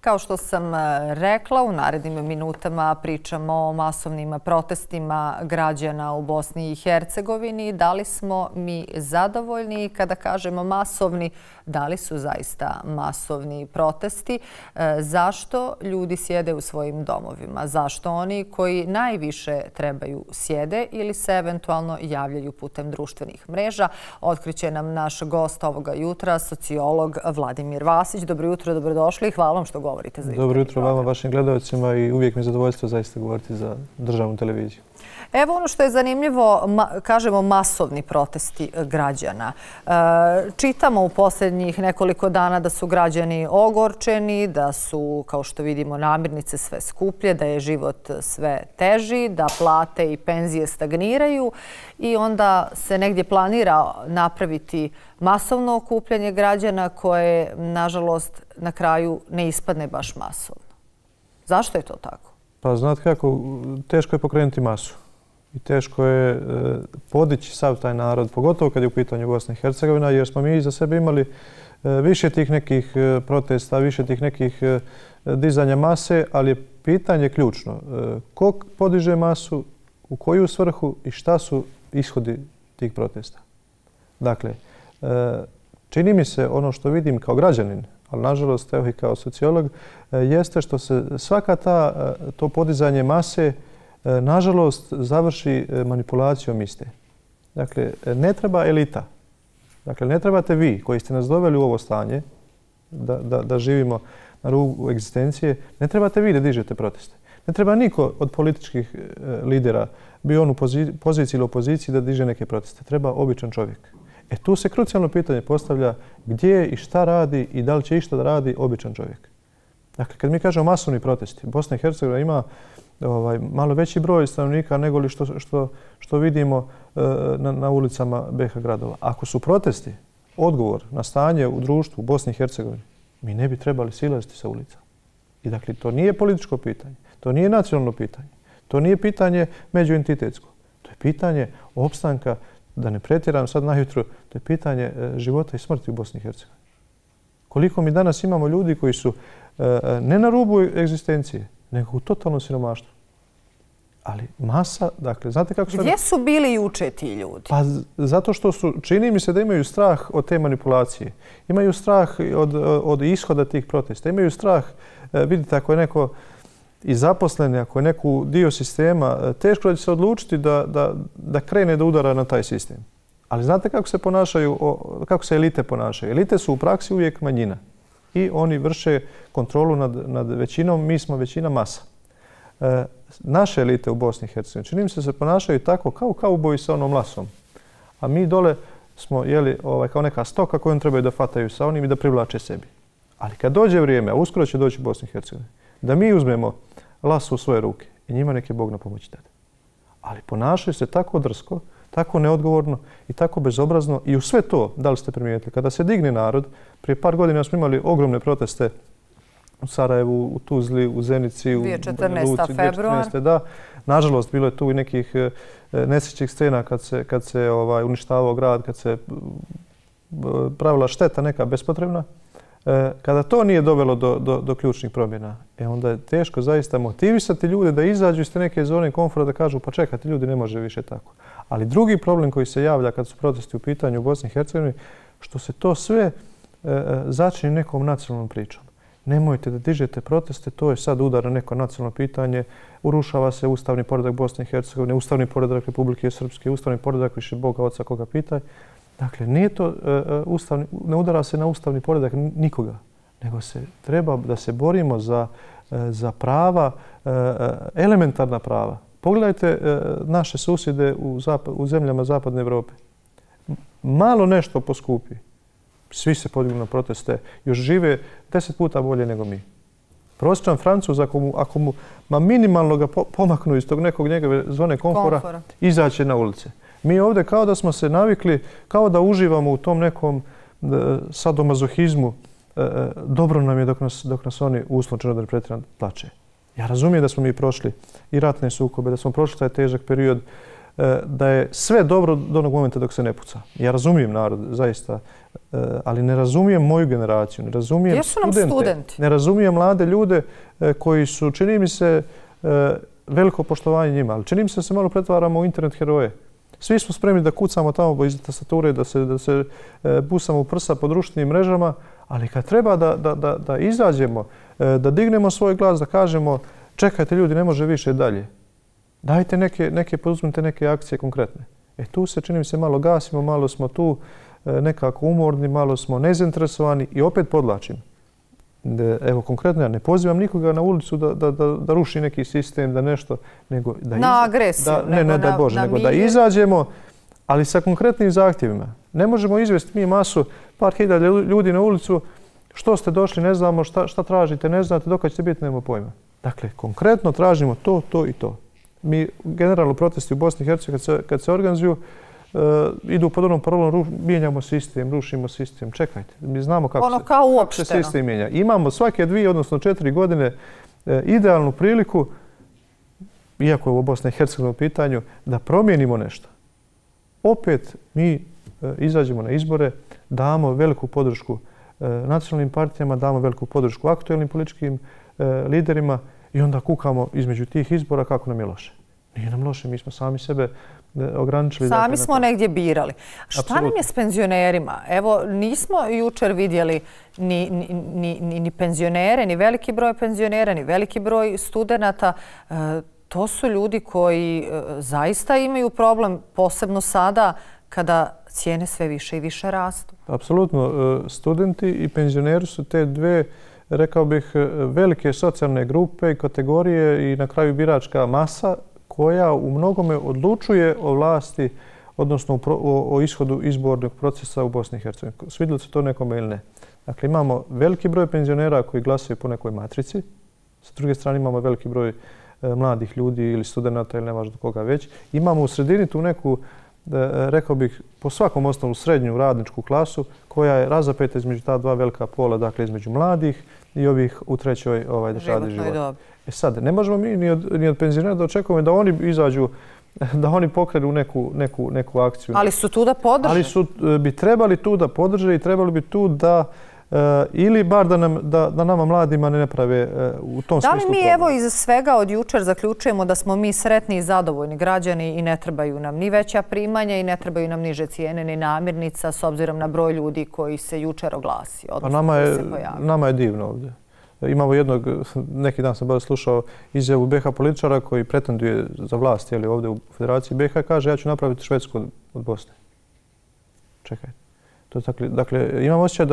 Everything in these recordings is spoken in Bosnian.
Kao što sam rekla, u narednim minutama pričamo o masovnim protestima građana u Bosni i Hercegovini. Da li smo mi zadovoljni? Kada kažemo masovni, da li su zaista masovni protesti? Zašto ljudi sjede u svojim domovima? Zašto oni koji najviše trebaju sjede ili se eventualno javljaju putem društvenih mreža? Otkriće nam naš gost ovoga jutra, sociolog Vladimir Vasić. Dobro jutro, dobrodošli i hvala vam što govorite za Dobro jutro vama, vašim gledalcima i uvijek mi je zadovoljstvo zaista govoriti za državnu televiziju. Evo ono što je zanimljivo, kažemo masovni protesti građana. Čitamo u posljednjih nekoliko dana da su građani ogorčeni, da su, kao što vidimo, namirnice sve skuplje, da je život sve teži, da plate i penzije stagniraju i onda se negdje planira napraviti masovno okupljanje građana koje, nažalost, na kraju ne ispadne baš masovno. Zašto je to tako? Pa znate kako, teško je pokrenuti masu. I teško je podići sav taj narod, pogotovo kad je u pitanju Bosna i Hercegovina, jer smo mi za sebe imali više tih nekih protesta, više tih nekih dizanja mase, ali je pitanje ključno. Ko podiže masu, u koju svrhu i šta su ishodi tih protesta? Dakle, čini mi se ono što vidim kao građanin, ali nažalost evo i kao sociolog, jeste što se svaka to podizanje mase nažalost završi manipulacijom iste. Dakle, ne treba elita. Dakle, ne trebate vi koji ste nas doveli u ovo stanje da živimo na rubu egzistencije, ne trebate vi da dižete proteste. Ne treba niko od političkih lidera, bio on u poziciji ili opoziciji, da diže neke proteste. Treba običan čovjek. Tu se krucijalno pitanje postavlja gdje i šta radi i da li će išta da radi običan čovjek. Dakle, kad mi kažemo masovni protesti, Bosna i Hercegovina ima malo veći broj stanovnika nego li što vidimo na ulicama BiH gradova. Ako su protesti odgovor na stanje u društvu u Bosni i Hercegovini, mi ne bi trebali silaziti sa ulica. I dakle, to nije političko pitanje, to nije nacionalno pitanje, to nije pitanje međuentitetsko. To je pitanje opstanka, da ne pretjeram sad najutro, to je pitanje života i smrti u Bosni i Hercegovini. Koliko mi danas imamo ljudi koji su ne na rubu egzistencije, nego u totalnom siromaštvu. Ali masa, dakle, znate kako su... Gdje su bili juče ti ljudi? Pa zato što čini mi se da imaju strah od te manipulacije. Imaju strah od ishoda tih protesta. Imaju strah, vidite, ako je neko i zaposlen, ako je neku dio sistema, teško da će se odlučiti da krene da udara na taj sistem. Ali znate kako se ponašaju, kako se elite ponašaju? Elite su u praksi uvijek manjina. I oni vrše kontrolu nad većinom, mi smo većina masa. Naše elite u Bosni i Hercegovini, čini mi se ponašaju tako kao kauboji sa onom lasom. A mi dole smo kao neka stoka koju trebaju da fataju sa onim i da privlače sebi. Ali kad dođe vrijeme, a uskoro će doći u Bosni i Hercegovini, da mi uzmemo lasu u svoje ruke i njima nek je Bog na pomoći tada. Ali ponašaju se tako drsko, tako neodgovorno i tako bezobrazno. I u sve to, da li ste primijetili, kada se digne narod, prije par godina smo imali ogromne proteste u Sarajevu, u Tuzli, u Zenici, u Luci. 2014. februar. Da. Nažalost, bilo je tu i nekih nesrećnih scena kad se uništavao grad, kad se pravila šteta neka bespotrebna. Kada to nije dovelo do ključnih promjena, onda je teško zaista motivisati ljude da izađu iz te neke zone komfora, da kažu pa čekajte ljudi, ne može više tako. Ali drugi problem koji se javlja kad su protesti u pitanju u Bosni i Hercegovini, što se to sve začine nekom nacionalnom pričom. Nemojte da dižete proteste, to je sad udar na neko nacionalno pitanje, urušava se ustavni poredak Bosne i Hercegovine, ustavni poredak Republike Srpske, ustavni poredak više Boga oca koga pitaj. Dakle, ne udara se na ustavni poredak nikoga, nego se treba da se borimo za prava, elementarna prava. Pogledajte naše susjede u zemljama Zapadne Evrope. Malo nešto poskupi. Svi se podignu na proteste, još žive 10 puta bolje nego mi. Prosječan Francuz, ako mu minimalno ga pomaknu iz tog nekog njegove zone komfora, izaće na ulice. Mi ovdje kao da smo se navikli, kao da uživamo u tom nekom sadomazohizmu. Dobro nam je dok nas oni uslovno da ne pretjeram plače. Ja razumijem da smo mi prošli i ratne sukobe, da smo prošli taj težak period da je sve dobro do onog momenta dok se ne puca. Ja razumijem narod, zaista, ali ne razumijem moju generaciju, ne razumijem studente, ne razumijem mlade ljude koji su, čini mi se, veliko poštovanje njima, ali čini mi se da se malo pretvaramo u internet heroje. Svi smo spremni da kucamo tamo iza tastature, da se busamo u prsa po društvenim mrežama, ali kad treba da izađemo, da dignemo svoj glas, da kažemo čekajte ljudi, ne može više dalje. Dajte poduzmite neke akcije konkretne. Tu se, čini mi se, malo gasimo, malo smo tu nekako umorni, malo smo nezainteresovani i opet podlačim. Evo, konkretno, ja ne pozivam nikoga na ulicu da ruši neki sistem, da nešto, nego da na agresiju, ne daj Bože, nego da izađemo, ali sa konkretnim zahtjevima. Ne možemo izvesti mi masu, par hiljada ljudi na ulicu, što ste došli, ne znamo, šta tražite, ne znate, dokad ćete biti, nemamo pojma. Dakle, konkretno tražimo to i to. Mi generalno protesti u Bosni i Hercegovini kad se organizuju, idu pod onom parolom mijenjamo sistem, rušimo sistem. Čekajte, mi znamo kako se sistem mijenja. Imamo svake 2, odnosno 4 godine idealnu priliku, iako je u Bosni i Hercegovini u pitanju, da promijenimo nešto. Opet mi izađemo na izbore, damo veliku podršku nacionalnim partijama, damo veliku podršku aktuelnim političkim liderima i onda kukamo između tih izbora kako nam je loše. Nije nam loše, mi smo sami sebe ograničili. Sami smo negdje birali. Šta nam je s penzionerima? Evo, nismo jučer vidjeli ni penzionere, ni veliki broj penzionera, ni veliki broj studenata. To su ljudi koji zaista imaju problem, posebno sada kada cijene sve više i više rastu. Apsolutno. Studenti i penzioneri su te dve, rekao bih, velike socijalne grupe i kategorije i na kraju biračka masa koja u mnogome odlučuje o vlasti, odnosno o ishodu izbornog procesa u Bosni i Hercegovini. Svidjelo se to nekome ili ne. Dakle, imamo veliki broj penzionera koji glasaju po nekoj matrici. Sa druge strane imamo veliki broj mladih ljudi ili studenta ili ne važno koga već. Imamo u sredini tu neku, rekao bih, po svakom osnovu srednju radničku klasu koja je razapeta između ta dva velika pola, dakle između mladih i ovih u trećoj dekadi života. Sad, ne možemo mi ni od penzionera da očekujemo da oni izađu, da oni pokrenu neku akciju. Ali su tu da podrže. Ali bi trebali tu da podrže i trebali bi tu da ili bar da nama mladima ne naprave u tom smislu problem. Da li mi evo iz svega od jučer zaključujemo da smo mi sretni i zadovoljni građani i ne trebaju nam ni veća primanja i ne trebaju nam niže cijene ni namirnica s obzirom na broj ljudi koji se jučer oglasio, odnosno koji se pojavio? Nama je divno ovdje. Imamo jednog, neki dan sam baš slušao izjavu BiH političara koji pretenduje za vlast ovdje u Federaciji BiH i kaže ja ću napraviti Švedsku od Bosne. Čekajte. Dakle, imam osjećaj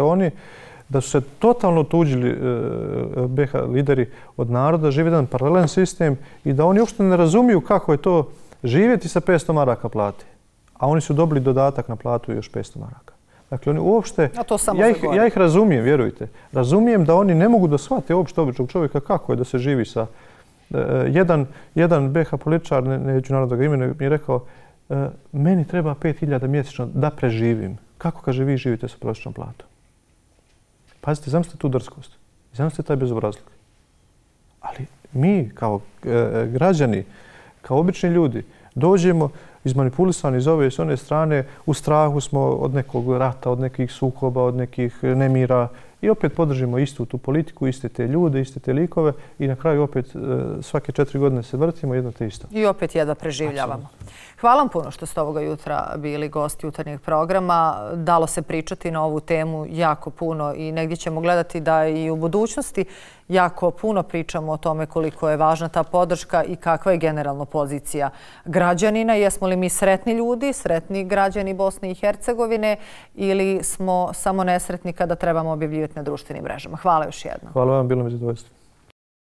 da su se totalno otuđili BiH lideri od naroda, živi jedan paralelen sistem i da oni uopšte ne razumiju kako je to živjeti sa 500 maraka plate. A oni su dobili dodatak na platu i još 500 maraka. Dakle, oni uopšte, ja ih razumijem, vjerujte. Razumijem da oni ne mogu da shvate uopšte običnog čovjeka kako je da se živi sa... Jedan BiH političar, neću naravno da ga imenujem, mi je rekao meni treba 5.000 mjesečno da preživim. Kako, kaže, vi živite sa prosječnom platom? Pazite, zamislite tu drskost. Zamislite taj bezobrazluk. Ali mi kao građani, kao obični ljudi, dođemo izmanipulisani iz ove i s one strane, u strahu smo od nekog rata, od nekih sukoba, od nekih nemira i opet podržimo istu tu politiku, iste te ljude, iste te likove i na kraju opet svake 4 godine se vrtimo jedno te isto. I opet jedva preživljavamo. Hvala vam puno što ste ovoga jutra bili gosti jutarnjeg programa. Dalo se pričati na ovu temu jako puno i negdje ćemo gledati da i u budućnosti jako puno pričamo o tome koliko je važna ta podrška i kakva je generalno pozicija građanina. Jesmo li mi sretni ljudi, sretni građani Bosne i Hercegovine ili smo samo nesretni kada trebamo objavljivati na društvenim mrežama? Hvala još jednom. Hvala vam, bilo mi zadovoljstvo.